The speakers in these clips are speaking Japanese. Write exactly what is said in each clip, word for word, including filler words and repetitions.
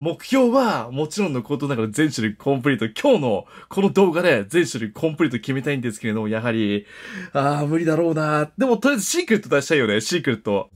目標は、もちろんのことながら全種類コンプリート。今日のこの動画で全種類コンプリート決めたいんですけれども、やはり、あー、無理だろうな。でも、とりあえずシークレット出したいよね、シークレット。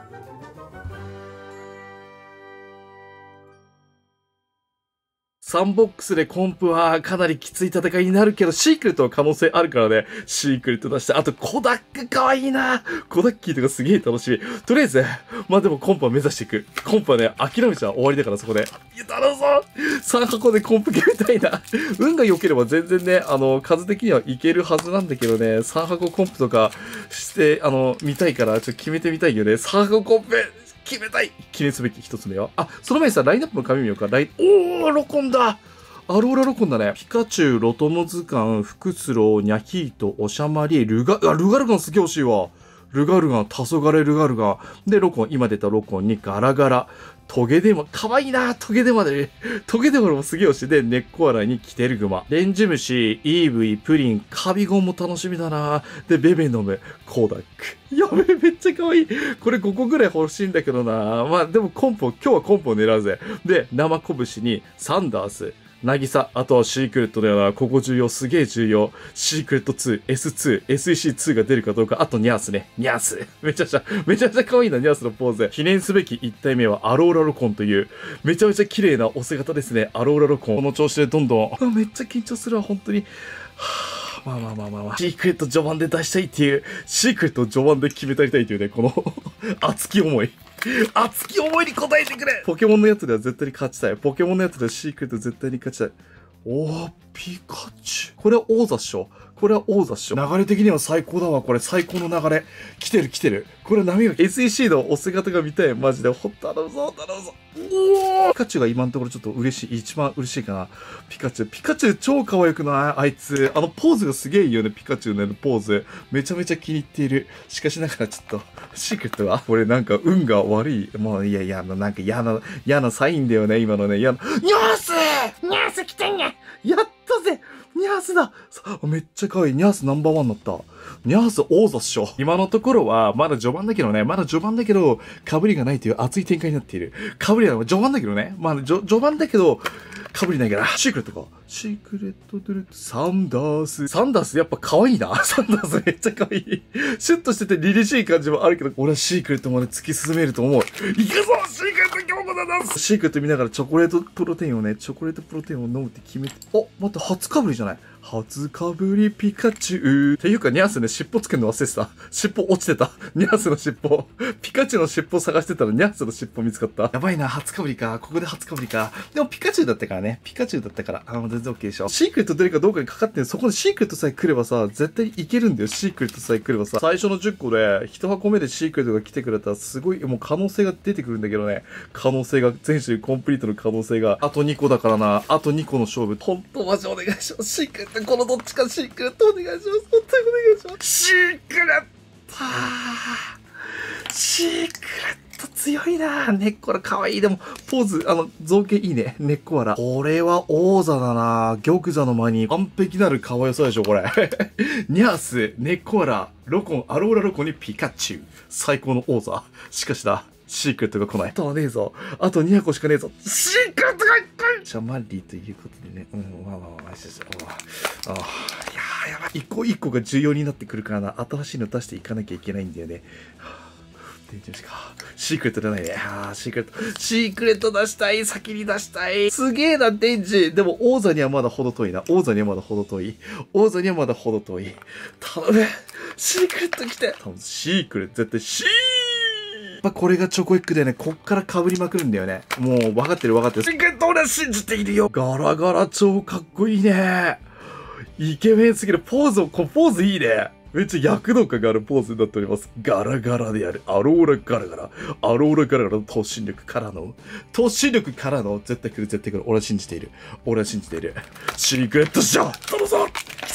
さんボックスでコンプはかなりきつい戦いになるけど、シークレットは可能性あるからね。シークレット出して、あとコダックかわいいな。コダッキーとかすげえ楽しみ。とりあえず、まあでもコンプは目指していく。コンプはね、諦めちゃ終わりだからそこで。いや、頼むぞ !さん 箱でコンプ決めたいな。運が良ければ全然ね、あの、数的にはいけるはずなんだけどね、さん箱コンプとかして、あの、見たいから、ちょっと決めてみたいよね。さん箱コンプ決めたい記念すべき一つ目は。あ、その前にさ、ラインナップの紙見ようか。ライン、おー、ロコンだアローラロコンだね。ピカチュウ、ロトノズカン、フクスロー、ニャヒート、オシャマリエ、ルガ、あ、ルガルガンすげえ欲しいわ。ルガルガン、タソガレルガルガン。で、ロコン、今出たロコンにガラガラ。トゲデマ、かわいいなトゲデマで。トゲデマもすげえ欲しい。で、ネッコアラにキテルグマ。レンジムシ、イーブイ、プリン、カビゴンも楽しみだなで、ベベノム、コーダック。やべえ、めっちゃかわいい。これごこぐらい欲しいんだけどなまあ、でもコンポ、今日はコンポを狙うぜ。で、生拳にサンダース。なぎさ、あとはシークレットだよな。ここ重要、すげえ重要。シークレットツー、エスツー、エスイーシーツー が出るかどうか。あとニャースね。ニャース。めちゃくちゃ、めちゃくちゃ可愛いな、ニャースのポーズ。記念すべきいち体目はアローラロコンという、めちゃめちゃ綺麗なお姿ですね。アローラロコン。この調子でどんどん。あ、めっちゃ緊張するわ、本当に。はぁ、まあまあまあまあまあ。シークレット序盤で出したいっていう、シークレットを序盤で決めたいたいというね、この熱き思い。熱き思いに応えてくれポケモンのやつでは絶対に勝ちたい。ポケモンのやつではシークレット絶対に勝ちたい。おー、ピカチュウ。これは王座っしょ。これは王座っしょ。流れ的には最高だわ。これ最高の流れ。来てる来てる。これ波が エスイーシー のお姿が見たい。マジで。ほんと頼むぞ、頼むぞ。おーピカチュウが今のところちょっと嬉しい。一番嬉しいかな。ピカチュウ。ピカチュウ超可愛くないあいつ。あのポーズがすげえいいよね。ピカチュウのポーズ。めちゃめちゃ気に入っている。しかしながらちょっと、シークレットはこれなんか運が悪い。もういやいや、なんか嫌な、嫌なサインだよね。今のね。嫌な。ニャースニャース来てんねやったぜニャースだめっちゃ可愛い。ニャースナンバーワンになった。ニャース王座っしょ。今のところは、まだ序盤だけどね、まだ序盤だけど、被りがないという熱い展開になっている。被りは序盤だけどね。まあ、序盤だけど、被りないから。シークレットか。シークレットドゥルサンダース。サンダースやっぱ可愛いな。サンダースめっちゃ可愛い。シュッとしてて凛々しい感じもあるけど、俺はシークレットまで突き進めると思う。行くぞシークレット今日もだなシークレット見ながらチョコレートプロテインをね、チョコレートプロテインを飲むって決めて。あ、待って、初かぶりじゃない。初かぶりピカチュウ。っていうか、ニャースね、尻尾つけるの忘れてた。尻尾落ちてた。ニャースの尻尾。ピカチュウの尻尾探してたら、ニャースの尻尾見つかった。やばいな、初かぶりか。ここで初かぶりか。でも、ピカチュウだったからね。ピカチュウだったから。あ、もう全然 OK でしょ。シークレット出るかどうかにかかってる。そこでシークレットさえ来ればさ、絶対いけるんだよ。シークレットさえ来ればさ。最初のじゅっこで、いち箱目でシークレットが来てくれたら、すごい、もう可能性が出てくるんだけどね。可能性が、全種類コンプリートの可能性が。あとにこだからな。あとにこの勝負。ほんとマジお願いします。シークレット、このどっちかシークレットお願いします。本当にお願いします。シークレットシークレット強いな根っこらかわいい。でも、ポーズ、あの、造形いいね。根っこら。これは王座だな玉座の間に完璧なる可愛さでしょ、これ。ニャース、根っこら、ロコン、アローラロコンにピカチュウ。最高の王座。しかしだ。シークレットが来ない。あとはねえぞ。あとに箱しかねえぞ。シークレットが一回シャマリーということでね。うん、まあまあまあ、マジで。ああ、いやーやばい。一個一個が重要になってくるからな。新しいの出していかなきゃいけないんだよね。デンジしか。シークレット出ないね。あー、シークレット。シークレット出したい。先に出したい。すげえな、デンジ。でも、王座にはまだ程遠いな。王座にはまだ程遠い。王座にはまだ程遠い。頼む。シークレット来て。多分、シークレット、絶対シーまあ、これがチョコエッグでね、こっから被りまくるんだよね。もう、分かってる分かってる。シークレット俺は信じているよ。ガラガラ超かっこいいね。イケメンすぎる。ポーズを、こポーズいいね。めっちゃ躍動感があるポーズになっております。ガラガラである。アローラガラガラ。アローラガラガラの突進力からの、突進力からの、絶対来る絶対来る。俺は信じている。俺は信じている。シークレットじゃん頼むぞ来て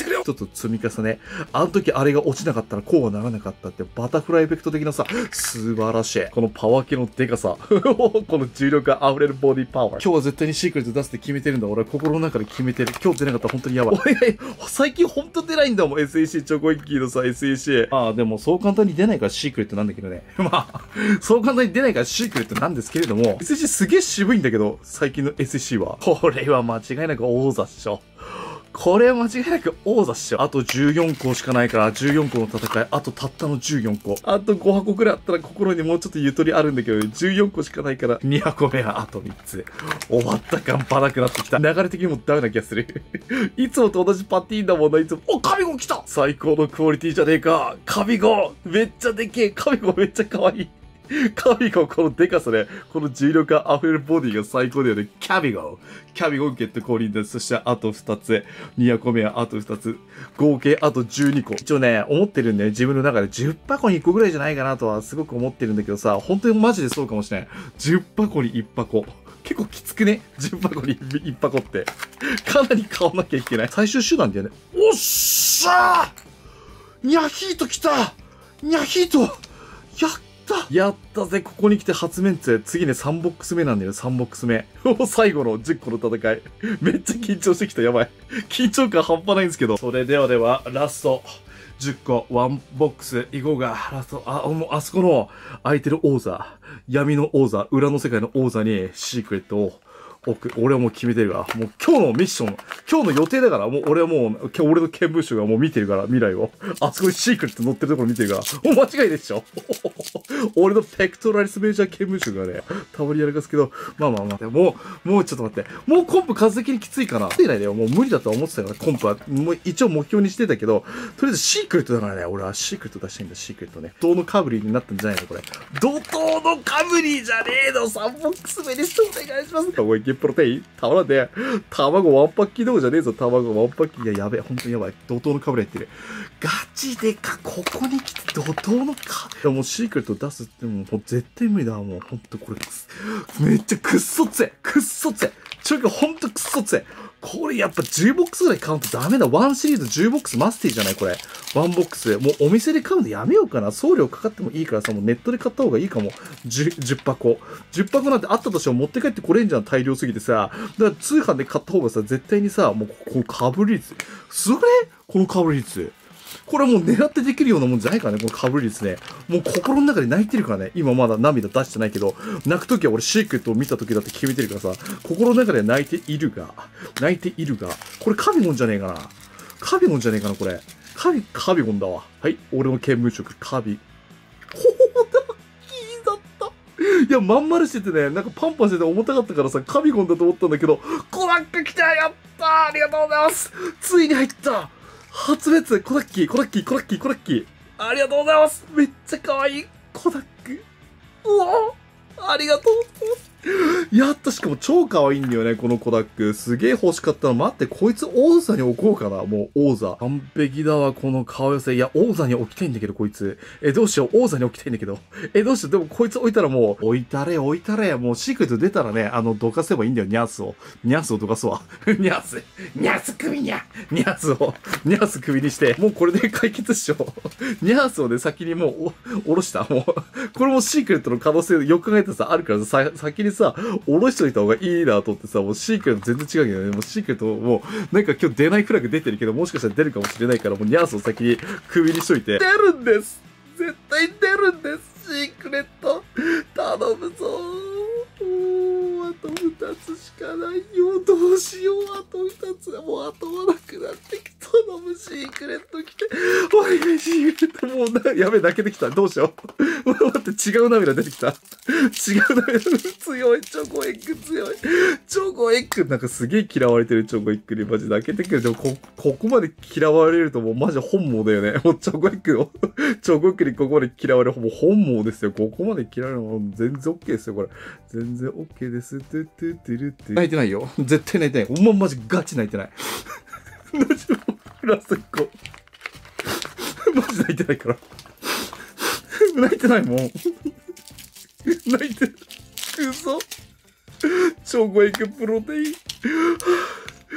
くれよ。ちょっと積み重ね。あの時あれが落ちなかったらこうはならなかったって、バタフライエフェクト的なさ、素晴らしい。このパワー系のデカさ。この重力が溢れるボディパワー。今日は絶対にシークレット出すって決めてるんだ。俺は心の中で決めてる。今日出なかったら本当にやばい。俺、最近本当出ないんだもん。エスイーシー チョコイッキーのさ、エスイーシー。ああ、でもそう簡単に出ないからシークレットなんだけどね。まあ、そう簡単に出ないからシークレットなんですけれども、エスイーシー すげえ渋いんだけど、最近の エスイーシー は。これは間違いなく王座っしょ。これは間違いなく王座っしょ。あとじゅうよんこしかないから、じゅうよんこの戦い、あとたったのじゅうよんこ。あとごはこくらいあったら心にもうちょっとゆとりあるんだけど、じゅうよんこしかないから、に箱目はあとみっつ。終わった感パなくなってきた。流れ的にもダメな気がする。いつもと同じパティーンだもんな、いつも。お、カビゴ来た最高のクオリティじゃねえか。カビゴめっちゃでけえ。カビゴめっちゃ可愛い。カビゴこのデカさで、この重力が溢れるボディが最高だよね。キャビゴキャビゴゲット降臨です。そしてあとふたつ。に箱目はあとふたつ。合計あとじゅうにこ。一応ね、思ってるんだよ。自分の中でじゅっぱこにいっこぐらいじゃないかなとはすごく思ってるんだけどさ、本当にマジでそうかもしれない。じゅっぱこにいっぱこ。結構きつくね ?じゅっぱこにいっぱこって。かなり買わなきゃいけない。最終手段だよね。おっしゃーニャヒート来たニャヒートやったやったぜここに来て初メンツ。次ね、さんボックス目なんだよ、さんボックス目。最後のじゅっこの戦い。めっちゃ緊張してきた、やばい。緊張感半端ないんですけど。それではでは、ラスト。じゅっこ、ワンボックス、いこうが、ラスト、あ、もう、あそこの、空いてる王座、闇の王座、裏の世界の王座に、シークレットを、置く。俺はもう決めてるから。もう今日のミッション、今日の予定だから、もう俺はもう、今日俺の見聞書がもう見てるから、未来を。あそこにシークレット載ってるところ見てるから。もう間違いでしょ俺のペクトラリスメジャー見聞書がね、たまにやらかすけど、まあまあまあ、もう、もうちょっと待って。もうコンプ数的にきついかな。出ないだよ。もう無理だとは思ってたから、コンプは。もう一応目標にしてたけど、とりあえずシークレットだからね、俺はシークレット出したいんだ、シークレットね。怒涛のカブリーになったんじゃないのこれ。怒涛のカブリーじゃねえの !さん ボックス目にしてお願いします。おい、ゲプロテインたまらんで、卵ワンパッキーどこじゃねえぞ、卵ワンパッキー。いや、やべえ、ほんとにやばい。怒涛のカブリーやってる。ガチでか、ここに来て怒涛のカブリー。もうシークレット出すってもう、もう絶対無理だわ、もう。ほんとこれくす、めっちゃくっそつえくっそつえちょいかほんとくっそつえこれやっぱじゅうボックスぐらい買うとダメだ。ワンシリーズじゅうボックスマスティじゃないこれ。ワンボックス。もうお店で買うのやめようかな。送料かかってもいいからさ、もうネットで買った方がいいかも。じゅう、じゅっぱこ。じゅっぱこなんてあったとしても持って帰ってこれんじゃん。大量すぎてさ。だから通販で買った方がさ、絶対にさ、もうこのかぶり率。すごいこのかぶり率。これはもう狙ってできるようなもんじゃないからね、このかぶり率ね。もう心の中で泣いてるからね。今まだ涙出してないけど、泣くときは俺シークレットを見たときだって決めてるからさ、心の中で泣いているが、泣いているが、これカビゴンじゃねえかな。カビゴンじゃねえかな、これ。カビ、カビゴンだわ。はい、俺の見聞色、カビ。ほほだ、キーだった。いや、まん丸しててね、なんかパンパンしてて重たかったからさ、カビゴンだと思ったんだけど、コナック来たやったーありがとうございますついに入った初別コナッキーコナッキーコナッキーコナッキーありがとうございますめっちゃ可愛いコナックうわありがとうございますやっとしかも超可愛いんだよね、このコダック。すげえ欲しかったの。待って、こいつ王座に置こうかな。もう王座。完璧だわ、この顔寄せ。いや、王座に置きたいんだけど、こいつ。え、どうしよう。王座に置きたいんだけど。え、どうしよう。でもこいつ置いたらもう、置いたれ、置いたれ。もうシークレット出たらね、あの、どかせばいいんだよ、ニャースを。ニャースをどかすわ。ニャース。ニャース首にゃ。ニャースを、ニャース首にして、もうこれで解決っしょ。ニャースをね、先にもう、お、おろした。もう、これもシークレットの可能性よく考えてさ、あるからさ、先にさ、おろしといた方がいいなと思ってさ、もうシークレット全然違うけどね、もうシークレットもう、なんか今日出ないフラグ出てるけど、もしかしたら出るかもしれないから、もうニャースを先に首にしといて。出るんです絶対出るんですシークレット頼むぞーもう、あとふたつしかないよ。どうしよう、あとふたつ。もう後はなくなってきた。頼む、シークレット来て。お願い、シークレット。もうな、やべえ、泣けてきた。どうしよう。待って、違う涙出てきた。違う涙。強い、チョコエッグ強い。チョコエッグなんかすげえ嫌われてるチョコエッグにマジ泣けてくる。でもこ、ここまで嫌われるともうマジ本望だよね。もうチョコエッグを、チョコエッグにここまで嫌われる、もう本望ですよ。ここまで嫌われるのも全然 OK ですよ、これ。全然 OK です。トゥトゥトゥルって。泣いてないよ。絶対泣いてない。お前マジガチ泣いてない。マジもう、ラストいっこ。マジ泣いてないから。泣いてないもん。泣いてる。嘘チョコエッグプロテイン。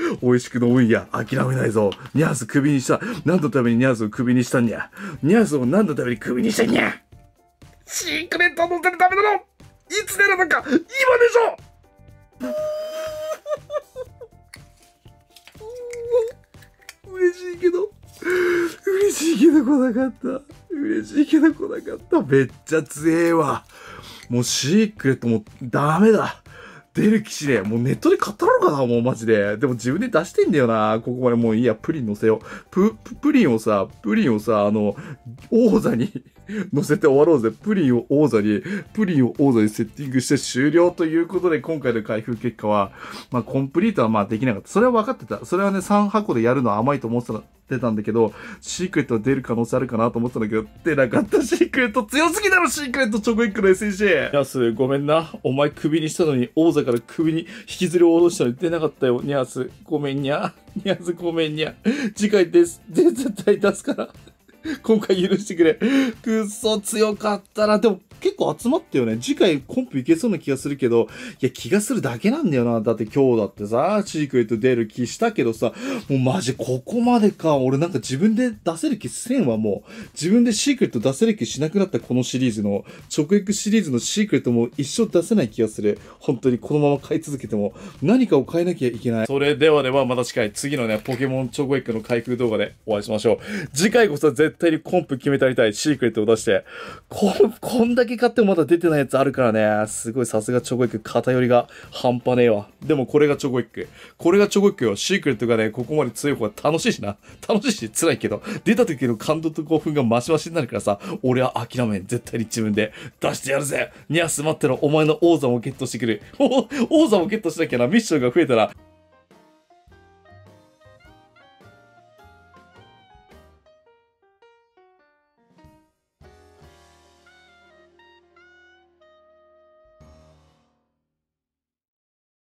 美味しく飲むんや。諦めないぞ。ニャースクビにした。何のためにニャースをクビにしたんや。ニャースを何のためにクビにしたんや。シークレット乗せるためなの。いつ出るのか、今でしょ。嬉しいけど、嬉しいけど来なかった。嬉しいけど来なかった。めっちゃ強えわ。もうシークレットもうダメだ。出る気しねえ。もうネットで買ったのかなもうマジで。でも自分で出してんだよな。ここまでもういいや。プリン乗せよう。プ、プ、プリンをさ、プリンをさ、あの、王座に乗せて終わろうぜ。プリンを王座に、プリンを王座にセッティングして終了ということで、今回の開封結果は、まあ、コンプリートはまあできなかった。それは分かってた。それはね、さん箱でやるのは甘いと思ってた。出たんだけど、シークレット出る可能性あるかなと思ってたんだけど、出なかった。シークレット強すぎだろ、シークレットチョコエッグの エスイーシー。ニャース、ごめんな。お前クビにしたのに、王座からクビに引きずり下ろしたのに出なかったよ、ニャース。ごめんにゃ。ニャースごめんにゃ。次回です。絶対出すから。今回許してくれ。くっそ強かったな。でも結構集まったよね。次回コンプいけそうな気がするけど、いや気がするだけなんだよな。だって今日だってさ、シークレット出る気したけどさ、もうマジここまでか。俺なんか自分で出せる気せんわ、もう。自分でシークレット出せる気しなくなったこのシリーズの、直撃シリーズのシークレットも一生出せない気がする。本当にこのまま買い続けても、何かを変えなきゃいけない。それではではまた次回、次のね、ポケモンチョコエッグの開封動画でお会いしましょう。次回こそ絶対にコンプ決めてやりたい。シークレットを出して。こ、こんだけ買ってもまだ出てないやつあるからね。すごいさすがチョコエッグ偏りが半端ねえわ。でもこれがチョコエッグ。これがチョコエッグよ。シークレットがね、ここまで強い方が楽しいしな。楽しいし辛いけど、出た時の感動と興奮がマシマシになるからさ、俺は諦めん。絶対に自分で出してやるぜ。ニャス待ってろ。お前の王座もゲットしてくる。王座もゲットしなきゃな。ミッションが増えたら、